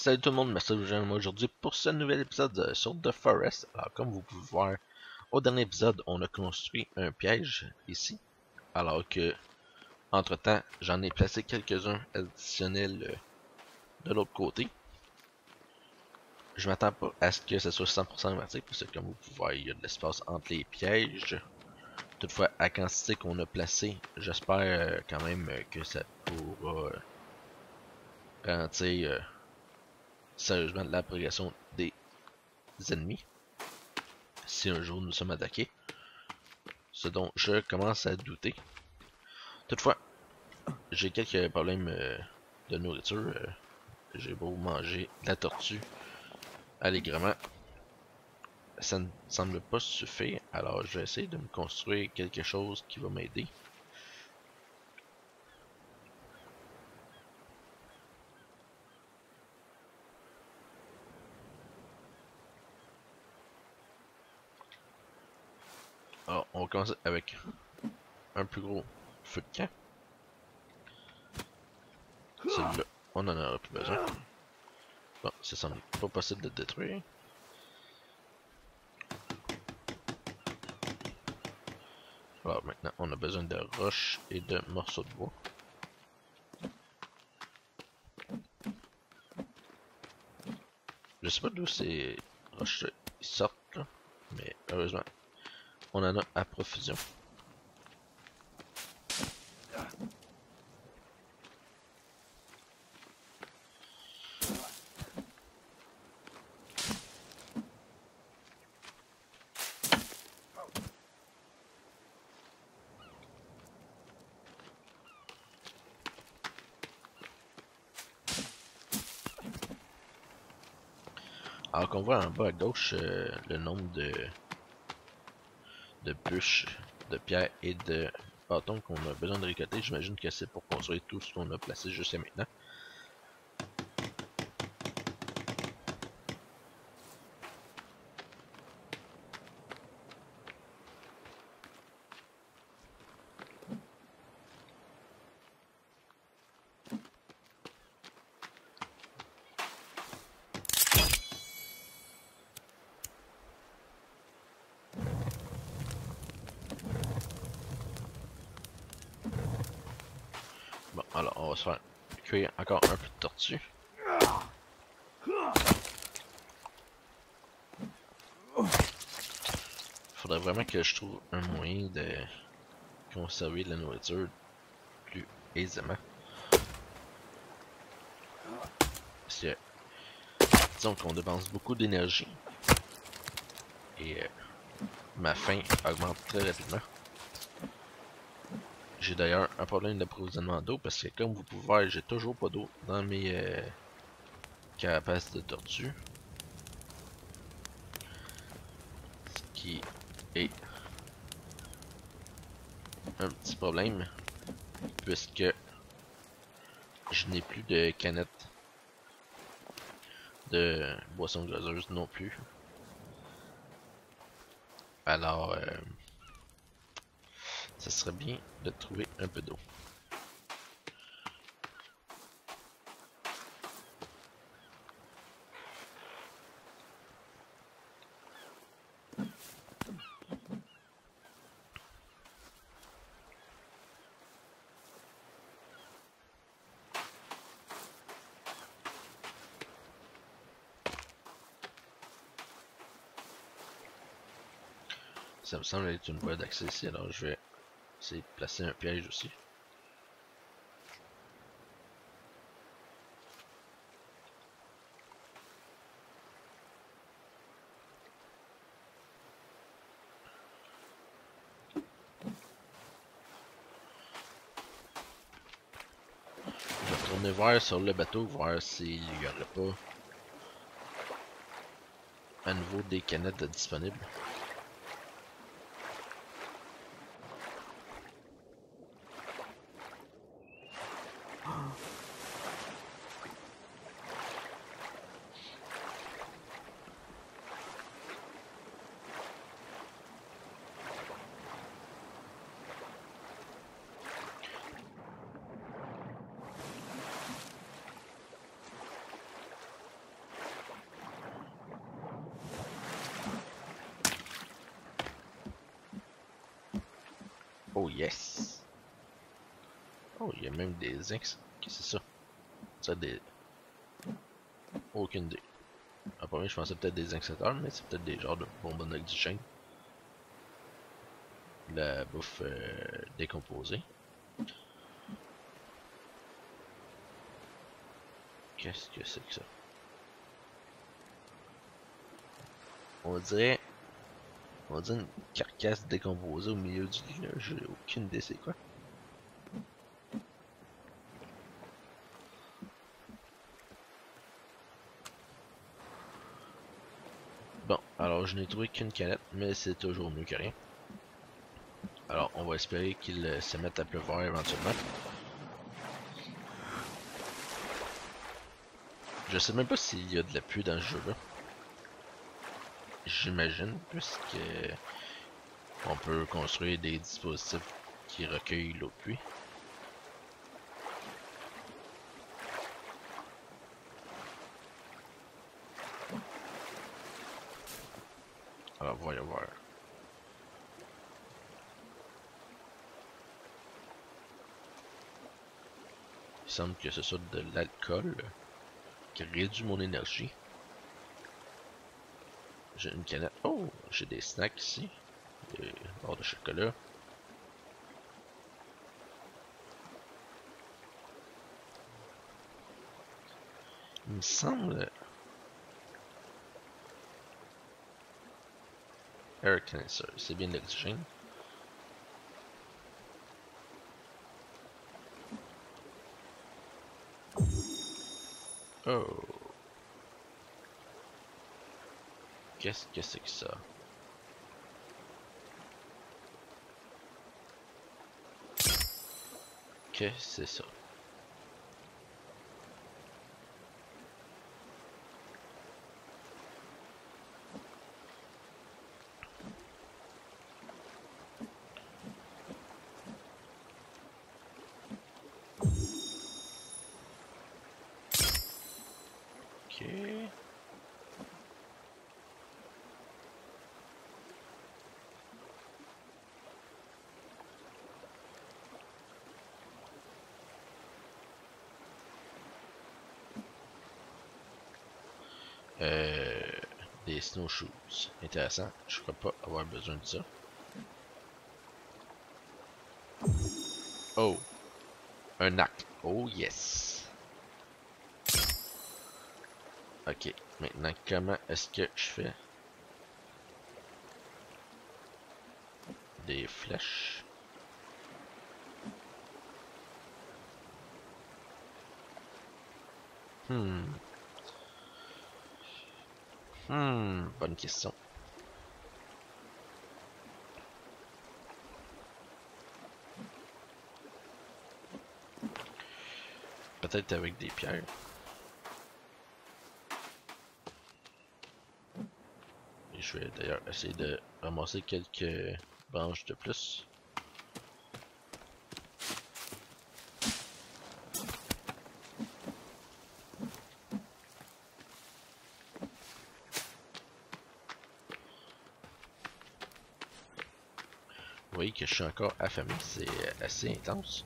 Salut tout le monde, merci de vous joindre moi aujourd'hui pour ce nouvel épisode sur The Forest. Alors comme vous pouvez voir, au dernier épisode, on a construit un piège ici. Alors que, entre temps, j'en ai placé quelques-uns additionnels de l'autre côté. Je m'attends pas à ce que ce soit 100% hermétique, parce que comme vous pouvez voir, il y a de l'espace entre les pièges. Toutefois, à la quantité qu'on a placé, j'espère quand même que ça pourra ralentir sérieusement la progression des ennemis. Si un jour nous sommes attaqués, ce dont je commence à douter. Toutefois, j'ai quelques problèmes de nourriture. J'ai beau manger de la tortue allègrement, ça ne semble pas suffire. Alors je vais essayer de me construire quelque chose qui va m'aider. Alors on va commencer avec un plus gros feu de camp. Celui-là, on en aura plus besoin. Bon, ça semble pas possible de le détruire. Alors maintenant, on a besoin de roches et de morceaux de bois. Je sais pas d'où ces roches sortent là, mais heureusement, on en a à profusion. Alors qu'on voit en bas à gauche le nombre de bûches, de pierres et de bâtons qu'on a besoin de récolter, j'imagine que c'est pour construire tout ce qu'on a placé jusqu'à maintenant. Bon, alors on va se faire cuire encore un peu de tortue. Faudrait vraiment que je trouve un moyen de conserver de la nourriture plus aisément. Parce que, disons qu'on dépense beaucoup d'énergie. Et ma faim augmente très rapidement. J'ai d'ailleurs un problème d'approvisionnement d'eau parce que comme vous pouvez voir, j'ai toujours pas d'eau dans mes carapaces de tortue. Ce qui est un petit problème puisque je n'ai plus de canettes de boissons gazeuses non plus. Alors, ça serait bien de trouver un peu d'eau. Ça me semble être une voie d'accès ici, alors je vais essayer de placer un piège aussi. Je vais retourner voir sur le bateau, voir s'il n'y aurait pas à nouveau des canettes disponibles. Oh yes! Oh, il y a même des ex. Qu'est-ce que c'est ça? Ça des. Aucune idée. À premier, je pensais peut-être des inciteurs, mais c'est peut-être des genres de bonbonnes d'oxygène. La bouffe décomposée. Qu'est-ce que c'est que ça? On dirait. On dirait une carcasse décomposée au milieu du lit, là. J'ai aucune idée c'est quoi. Bon, alors je n'ai trouvé qu'une canette, mais c'est toujours mieux que rien. Alors, on va espérer qu'il se mette à pleuvoir éventuellement. Je sais même pas s'il y a de la pluie dans ce jeu-là. J'imagine, puisque on peut construire des dispositifs qui recueillent l'eau de pluie. Alors, voyons voir. Il semble que ce soit de l'alcool qui réduit mon énergie. J'ai une canette. Oh, j'ai des snacks ici. Des barres de chocolat. Il me semble. Air cleanser, c'est bien de l'oxygène. Oh. Qu'est-ce que c'est que ça? Qu'est-ce que c'est ça? Ok. Euh, des snowshoes. Intéressant. Je crois pas avoir besoin de ça. Oh. Un arc. Oh yes. Ok. Maintenant, comment est-ce que je fais des flèches? Bonne question. Peut-être avec des pierres. Et je vais d'ailleurs essayer de ramasser quelques branches de plus. Vous voyez que je suis encore affamé, c'est assez intense.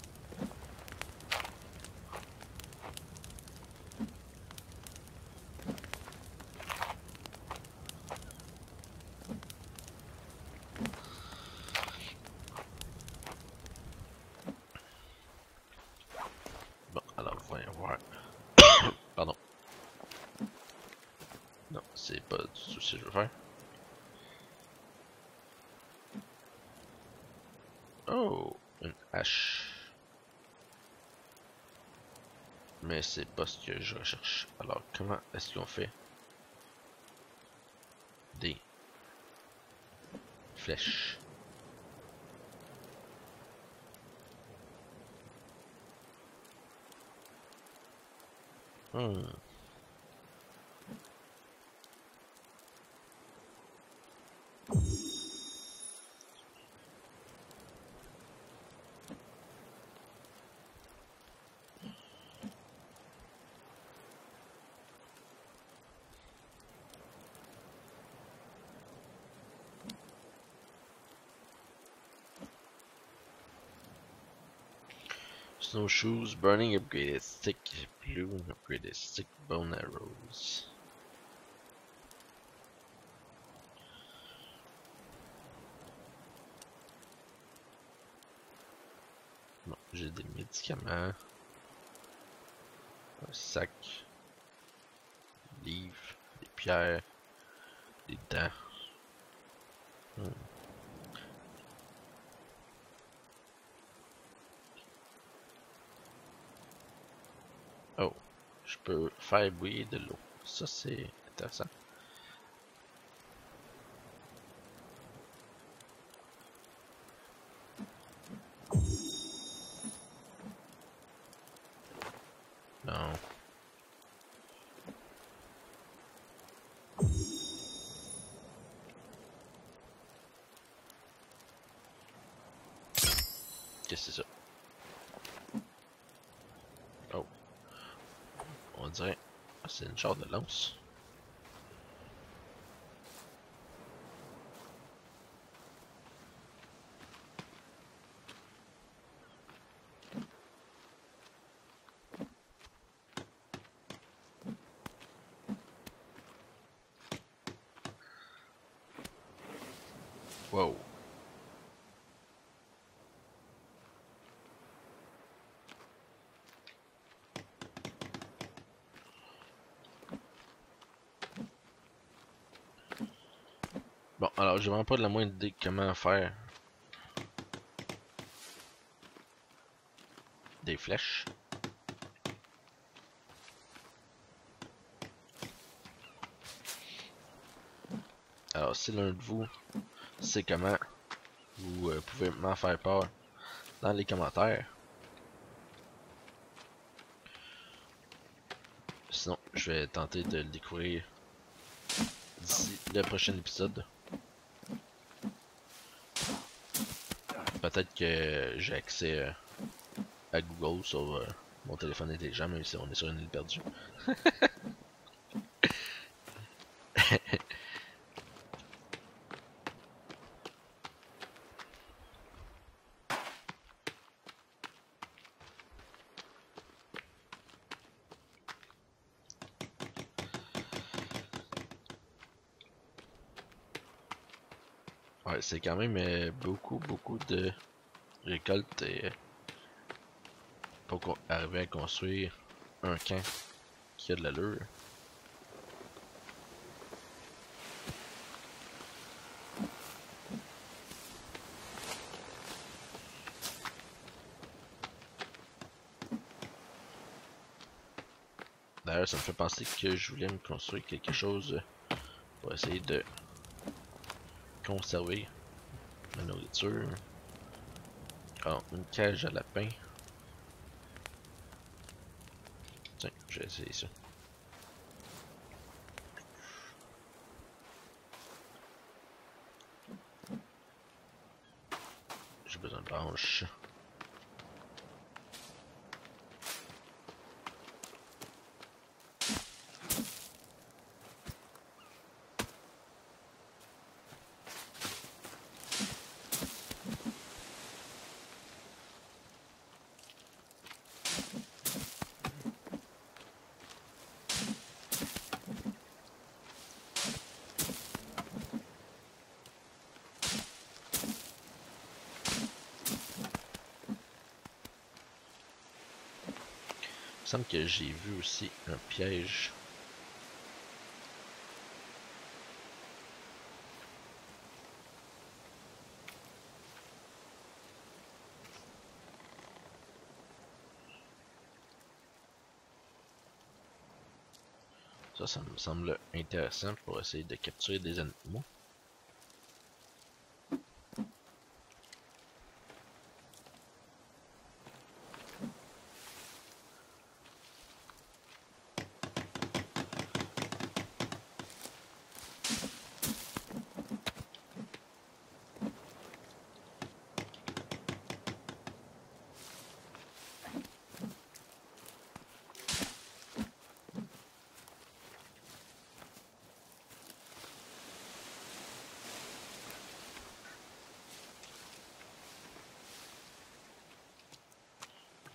Bon, alors voyons voir. Pardon. Non, c'est pas du tout ce que je veux faire. Oh, une hache. Mais c'est pas ce que je recherche. Alors, comment est-ce qu'on fait des flèches? Hmm. Snowshoes, burning upgraded stick, blue upgraded stick, bone arrows. Bon, j'ai des médicaments, un sac, des livres, des pierres, des dents. Oh, je peux faire bouillir de l'eau. Ça c'est intéressant. Non. Qu'est-ce que c'est ça? Oh. On dirait... Ah, c'est une sorte de lance. Wow. Bon, alors j'ai vraiment pas de la moindre idée de comment faire des flèches. Alors si l'un de vous sait comment, vous pouvez m'en faire part dans les commentaires. Sinon, je vais tenter de le découvrir d'ici le prochain épisode. Peut-être que j'ai accès à Google sur mon téléphone intelligent, même si on est sur une île perdue. Ouais, c'est quand même beaucoup de récoltes pour arriver à construire un camp qui a de l'allure. D'ailleurs, ça me fait penser que je voulais me construire quelque chose pour essayer de conserver la nourriture. Alors, une cage à lapin. Tiens, je vais essayer ça. J'ai besoin de branches. Il me semble que j'ai vu aussi un piège. Ça me semble intéressant pour essayer de capturer des animaux.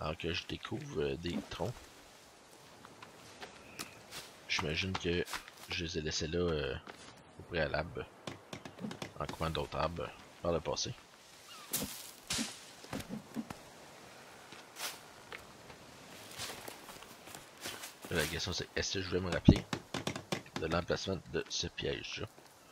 Alors que je découvre des troncs. J'imagine que je les ai laissés là au préalable, en coupant d'autres arbres par le passé. La question c'est, est-ce que je vais me rappeler de l'emplacement de ce piège-là?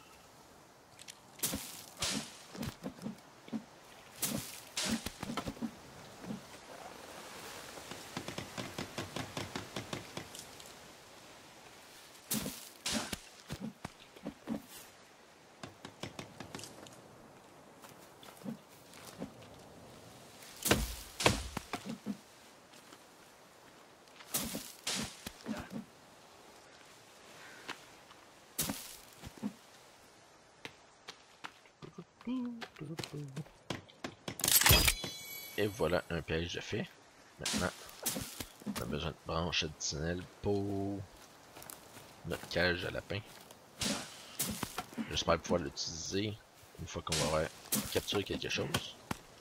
Et voilà un piège de fait. Maintenant, on a besoin de branches additionnelles pour notre cage à lapin. J'espère pouvoir l'utiliser une fois qu'on va avoir capturé quelque chose.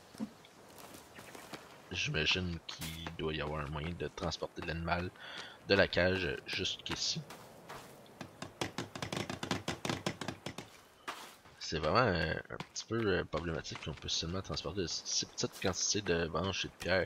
J'imagine qu'il doit y avoir un moyen de transporter l'animal de la cage jusqu'ici. C'est vraiment un petit peu problématique qu'on peut seulement transporter ces petites quantités de branches et de pierres.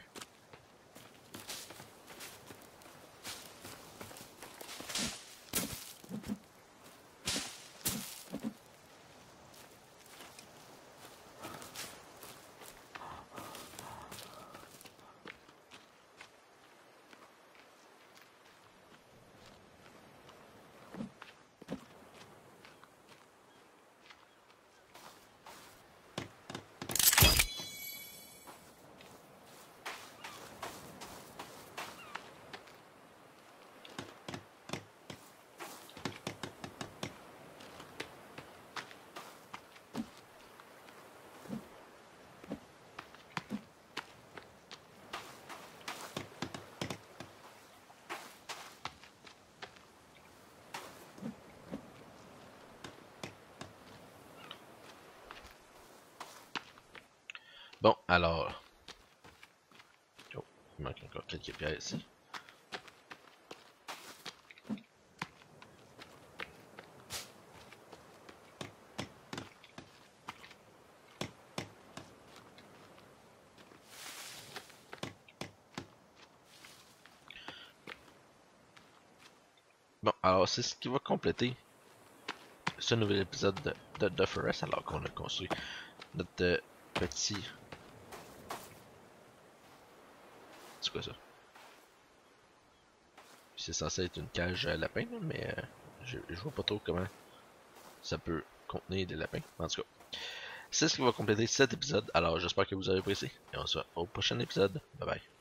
Bon, alors... Oh, il manque encore quelques pierres ici. Bon, alors c'est ce qui va compléter ce nouvel épisode de The Forest, alors qu'on a construit notre petit... C'est quoi ça? C'est censé être une cage à lapin, mais je vois pas trop comment ça peut contenir des lapins. En tout cas, c'est ce qui va compléter cet épisode, alors j'espère que vous avez apprécié, et on se voit au prochain épisode. Bye bye.